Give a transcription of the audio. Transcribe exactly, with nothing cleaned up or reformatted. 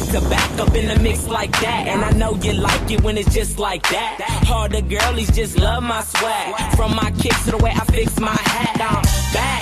to back up in the mix like that. And I know you like it when it's just like that. All the girlies just love my swag. From my kicks to the way I fix my hat, I'm bad.